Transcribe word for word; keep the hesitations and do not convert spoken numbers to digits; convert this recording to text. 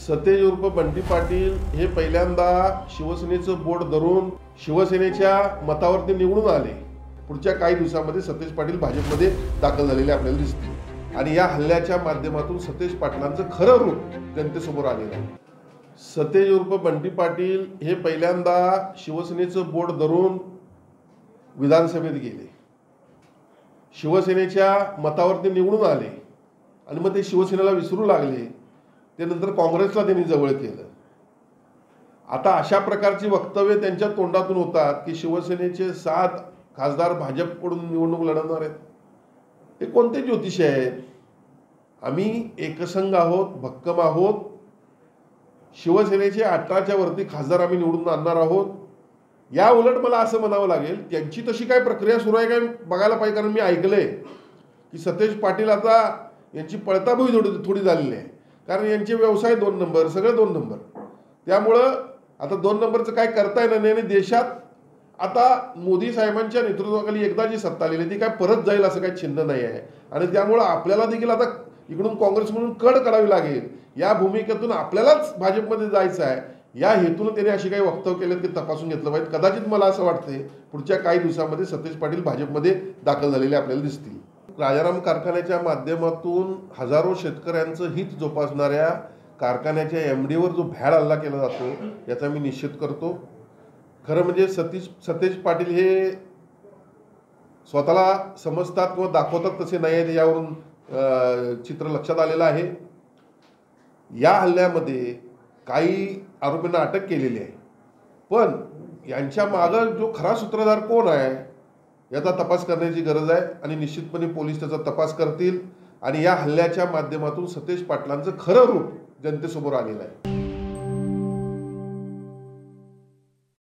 सतेज उर्फ बंटी पाटील हे पहिल्यांदा शिवसेनेचं बोट धरून शिवसेनेच्या मतावरती निवडून आले। पुढच्या काही दिवसांमध्ये सतेज पाटील भाजपमध्ये दाखल झालेले आपल्याला दिसतील आणि या हल्ल्याच्या माध्यमातून सतेज पाटलांचं खरं रूप जनतेसमोर आलेलं आहे। सतेज उर्फ बंटी पाटील हे पहिल्यांदा शिवसेनेचं बोट धरून विधानसभेत गेले, शिवसेनेच्या मतावरती निवडून आले आणि मग ते शिवसेनेला विसरू लागले। त्यानंतर काँग्रेसला त्यांनी जवळ केलं। आता अशा प्रकारची वक्तव्य त्यांच्या तोंडातून होतात की शिवसेनेचे सात खासदार भाजपकडून निवडणूक लढवणार आहेत। हे कोणते ज्योतिषी आहेत? आम्ही एकसंघ आहोत, भक्कम आहोत। शिवसेनेचे अठराच्या वरती खासदार आम्ही निवडून आणणार आहोत। या उलट मला असं म्हणावं लागेल, त्यांची तशी काय प्रक्रिया सुरू आहे काय बघायला पाहिजे, कारण मी ऐकलंय की सतेज पाटील आता यांची पळताभुई थोडी थोडी झालेली आहे, कारण यांचे व्यवसाय दोन नंबर, सगळे दोन नंबर। त्यामुळं आता दोन नंबरचं काय करता येणार नाही आणि देशात आता मोदी साहेबांच्या नेतृत्वाखाली एकदा जी सत्ता आलेली आहे ती काय परत जाईल असं काही चिन्ह नाही आहे आणि त्यामुळं आपल्याला देखील आता इकडून काँग्रेस म्हणून कड काढावी लागेल। या भूमिकेतून आपल्यालाच भाजपमध्ये जायचं आहे, या हेतून त्यांनी अशी काही वक्तव्य केलेत की तपासून घेतलं पाहिजे। कदाचित मला असं वाटतंय पुढच्या काही दिवसांमध्ये सतेज पाटील भाजपमध्ये दाखल झालेले आपल्याला दिसतील। राजाराम कारखान्याच्या माध्यमातून हजारो शेतकऱ्यांचं हित जोपासणाऱ्या कारखान्याच्या एमडीवर जो भ्याड हल्ला केला जातो याचा मी निषेध करतो। खरं म्हणजे सतीश सतेज पाटील हे स्वतःला समजतात किंवा दाखवतात तसे नाही आहेत, यावरून चित्र लक्षात आलेलं आहे। या हल्ल्यामध्ये काही आरोपींना अटक केलेली आहे, पण यांच्या मागं जो खरा सूत्रधार कोण आहे याचा तपास करण्याची गरज आहे आणि निश्चितपणे पोलीस त्याचा तपास करतील आणि या हल्ल्याच्या माध्यमातून सतेज पाटलांचं खरं रूप जनतेसमोर आलेलं आहे।